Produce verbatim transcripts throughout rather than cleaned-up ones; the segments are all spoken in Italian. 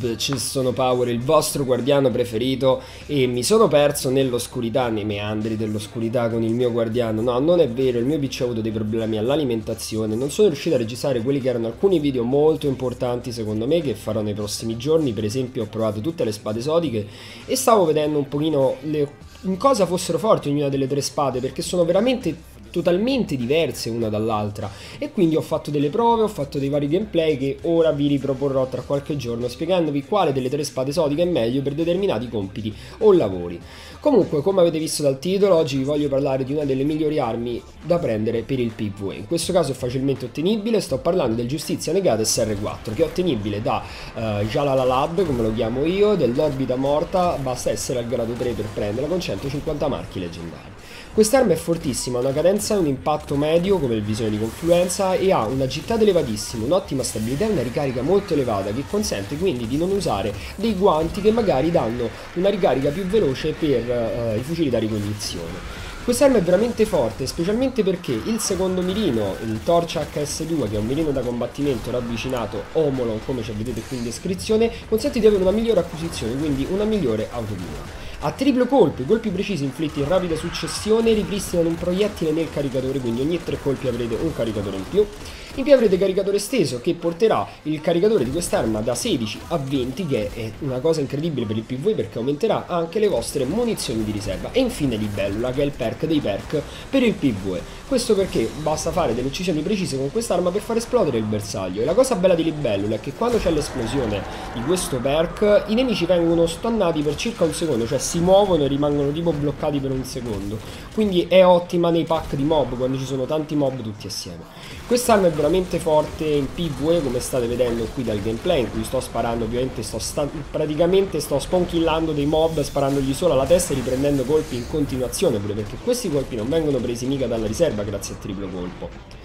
bitches, sono Power, il vostro guardiano preferito e mi sono perso nell'oscurità, nei meandri dell'oscurità con il mio guardiano. No, non è vero, il mio P C ha avuto dei problemi all'alimentazione, non sono riuscito a registrare quelli che erano alcuni video molto importanti secondo me che farò nei prossimi giorni. Per esempio ho provato tutte le spade sodiche e stavo vedendo un pochino le, in cosa fossero forti ognuna delle tre spade, perché sono veramente totalmente diverse una dall'altra, e quindi ho fatto delle prove, ho fatto dei vari gameplay che ora vi riproporrò tra qualche giorno, spiegandovi quale delle tre spade sodiche è meglio per determinati compiti o lavori. Comunque, come avete visto dal titolo, oggi vi voglio parlare di una delle migliori armi da prendere per il PvE. In questo caso è facilmente ottenibile, sto parlando del Giustizia Negata S R quattro, che è ottenibile da uh, Jalalalad, come lo chiamo io, dell'Orbita Morta. Basta essere al grado tre per prenderla con centocinquanta marchi leggendari. Quest'arma è fortissima, ha una cadenza e un impatto medio come il Visione di Confluenza e ha una gittata elevatissima, un'ottima stabilità e una ricarica molto elevata, che consente quindi di non usare dei guanti che magari danno una ricarica più veloce per uh, i fucili da ricognizione. Quest'arma è veramente forte, specialmente perché il secondo mirino, il Torch H S due, che è un mirino da combattimento ravvicinato Omolon, come ci vedete qui in descrizione, consente di avere una migliore acquisizione, quindi una migliore automira. A triplo colpo, i colpi precisi inflitti in rapida successione ripristinano un proiettile nel caricatore, quindi ogni tre colpi avrete un caricatore in più. In più avrete caricatore esteso, che porterà il caricatore di quest'arma da sedici a venti, che è una cosa incredibile per il PvE perché aumenterà anche le vostre munizioni di riserva. E infine Libellula, che è il perk dei perk per il PvE. Questo perché basta fare delle uccisioni precise con quest'arma per far esplodere il bersaglio. E la cosa bella di Libellula è che quando c'è l'esplosione di questo perk, i nemici vengono stannati per circa un secondo, cioè si muovono e rimangono tipo bloccati per un secondo. Quindi è ottima nei pack di mob, quando ci sono tanti mob tutti assieme. Quest'arma è veramente forte in PvE, come state vedendo qui dal gameplay, in cui sto sparando, ovviamente sto praticamente sto sponkillando dei mob, sparandogli solo alla testa e riprendendo colpi in continuazione, pure perché questi colpi non vengono presi mica dalla riserva grazie al triplo colpo.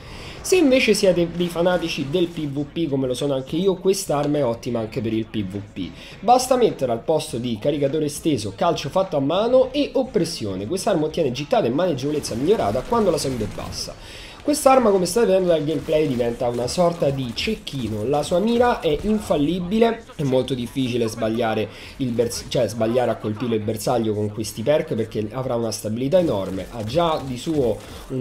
Se invece siete dei fanatici del PvP come lo sono anche io, quest'arma è ottima anche per il PvP. Basta mettere al posto di caricatore esteso calcio fatto a mano e oppressione. Quest'arma ottiene gittata e maneggevolezza migliorata quando la salute è bassa. Quest'arma, come state vedendo dal gameplay, diventa una sorta di cecchino. La sua mira è infallibile, è molto difficile sbagliare, il cioè sbagliare a colpire il bersaglio con questi perk, perché avrà una stabilità enorme, ha già di suo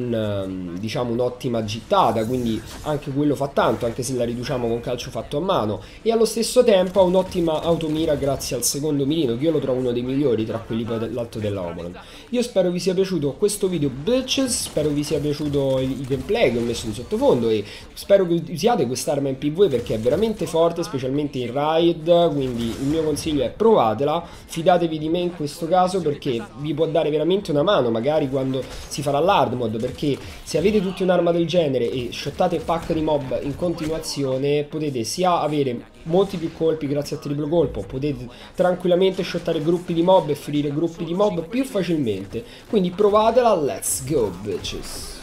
un, diciamo, un'ottima gittata, quindi anche quello fa tanto, anche se la riduciamo con calcio fatto a mano, e allo stesso tempo ha un'ottima automira grazie al secondo mirino, che io lo trovo uno dei migliori tra quelli dell'alto della Omolon. Io spero vi sia piaciuto questo video, bitches, spero vi sia piaciuto il, il gameplay che ho messo di sottofondo e spero che usiate quest'arma in PvE perché è veramente forte, specialmente in raid, quindi il mio consiglio è provatela, fidatevi di me in questo caso perché vi può dare veramente una mano magari quando si farà l'hard mod, perché se avete tutti un'arma del genere e shottate pack di mob in continuazione potete sia avere molti più colpi grazie al triplo colpo, potete tranquillamente shottare gruppi di mob e ferire gruppi di mob più facilmente, quindi provatela, let's go bitches.